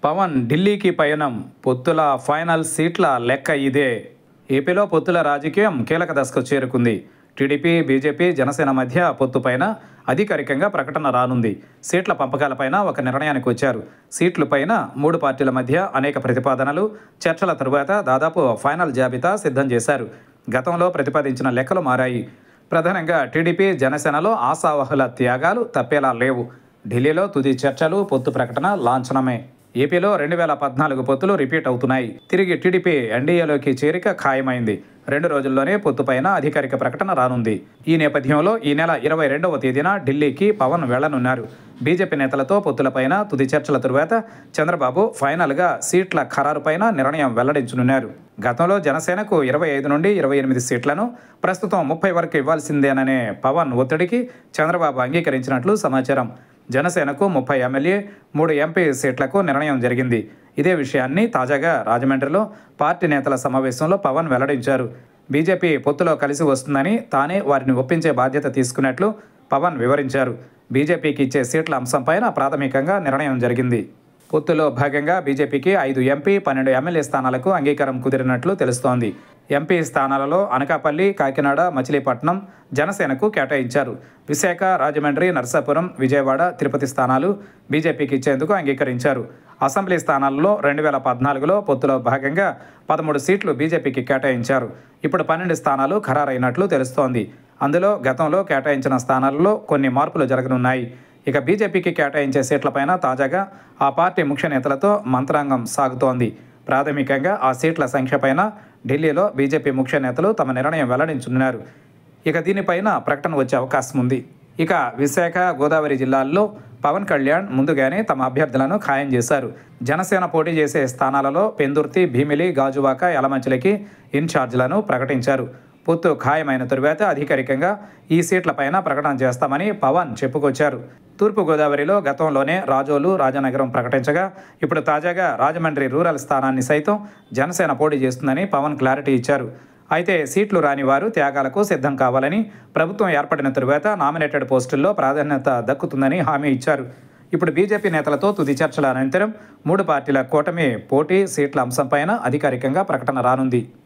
పవన్ ఢిల్లీకి పయనం, పొత్తుల ఫైనల్ సీట్ల లెక్క ఇదే. ఏపీలో పొత్తుల రాజకీయం కీలక దశకు చేరుకుంది. టీడీపీ, బీజేపీ, జనసేన మధ్య పొత్తుపైన అధికారికంగా ప్రకటన రానుంది. సీట్ల పంపకాలపైన ఒక నిర్ణయానికి వచ్చారు. సీట్లపైన మూడు పార్టీల మధ్య అనేక ప్రతిపాదనలు, చర్చల తరువాత దాదాపు ఫైనల్ జాబితా సిద్ధం చేశారు. గతంలో ప్రతిపాదించిన లెక్కలు మారాయి. ప్రధానంగా టీడీపీ, జనసేనలో ఆశావహుల త్యాగాలు తప్పేలా లేవు. ఢిల్లీలో తుది చర్చలు, పొత్తు ప్రకటన లాంఛనమే. ఏపీలో 2014 పొత్తులు రిపీట్ అవుతున్నాయి. తిరిగి టీడీపీ ఎన్డీఏలోకి చేరిక ఖాయమైంది. 2 రోజుల్లోనే పొత్తుపైన అధికారిక ప్రకటన రానుంది. ఈ నేపథ్యంలో ఈ నెల 22వ తేదీన ఢిల్లీకి పవన్ వెళ్లనున్నారు. బీజేపీ నేతలతో పొత్తులపైన తుది చర్చల తరువాత చంద్రబాబు ఫైనల్గా సీట్ల ఖరారుపైన నిర్ణయం వెల్లడించనున్నారు. గతంలో జనసేనకు 25 నుండి 28 సీట్లను, ప్రస్తుతం 30 వరకు ఇవ్వాల్సిందేననే పవన్ ఒత్తిడికి చంద్రబాబు అంగీకరించినట్లు సమాచారం. జనసేనకు 30 ఎమ్మెల్యే, 3 ఎంపీ సీట్లకు నిర్ణయం జరిగింది. ఇదే విషయాన్ని తాజాగా రాజమండ్రిలో పార్టీ నేతల సమావేశంలో పవన్ వెల్లడించారు. బీజేపీ పొత్తులో కలిసి వస్తుందని, తానే వారిని ఒప్పించే బాధ్యత తీసుకున్నట్లు పవన్ వివరించారు. బీజేపీకి ఇచ్చే సీట్ల అంశంపైన ప్రాథమికంగా నిర్ణయం జరిగింది. పొత్తులో భాగంగా బీజేపీకి 5 ఎంపీ, 12 ఎమ్మెల్యే స్థానాలకు అంగీకారం కుదిరినట్లు తెలుస్తోంది. ఎంపీ స్థానాలలో అనకాపల్లి, కాకినాడ, మచిలీపట్నం జనసేనకు కేటాయించారు. విశాఖ, రాజమండ్రి, నర్సాపురం, విజయవాడ, తిరుపతి స్థానాలు బీజేపీకి ఇచ్చేందుకు అంగీకరించారు. అసెంబ్లీ స్థానాల్లో 2014లో పొత్తులో భాగంగా 13 సీట్లు బీజేపీకి కేటాయించారు. ఇప్పుడు 12 స్థానాలు ఖరారైనట్లు తెలుస్తోంది. అందులో గతంలో కేటాయించిన స్థానాల్లో కొన్ని మార్పులు జరగనున్నాయి. ఇక బీజేపీకి కేటాయించే సీట్లపైన తాజాగా ఆ పార్టీ ముఖ్య నేతలతో మంత్రాంగం సాగుతోంది. ప్రాథమికంగా ఆ సీట్ల సంఖ్యపైన ఢిల్లీలో బీజేపీ ముఖ్య నేతలు తమ నిర్ణయం వెల్లడించనున్నారు. ఇక దీనిపైన ప్రకటన వచ్చే అవకాశం ఉంది. ఇక విశాఖ, గోదావరి జిల్లాల్లో పవన్ కళ్యాణ్ ముందుగానే తమ అభ్యర్థులను ఖాయం చేశారు. జనసేన పోటీ చేసే స్థానాలలో పెందుర్తి, భీమిలి, గాజువాక, యలమంచిలికి ఇన్ఛార్జీలను ప్రకటించారు. పొత్తు ఖాయమైన తరువాత అధికారికంగా ఈ సీట్లపైన ప్రకటన చేస్తామని పవన్ చెప్పుకొచ్చారు. తూర్పుగోదావరిలో గతంలోనే రాజోలు, రాజనగరం ప్రకటించగా ఇప్పుడు తాజాగా రాజమండ్రి రూరల్ స్థానాన్ని సైతం జనసేన పోటీ చేస్తుందని పవన్ క్లారిటీ ఇచ్చారు. అయితే సీట్లు రాని వారు త్యాగాలకు సిద్ధం కావాలని, ప్రభుత్వం ఏర్పడిన తరువాత నామినేటెడ్ పోస్టుల్లో ప్రాధాన్యత దక్కుతుందని హామీ ఇచ్చారు. ఇప్పుడు బీజేపీ నేతలతో తుది చర్చల అనంతరం 3 పార్టీల కూటమి పోటీ, సీట్ల అంశంపైన అధికారికంగా ప్రకటన రానుంది.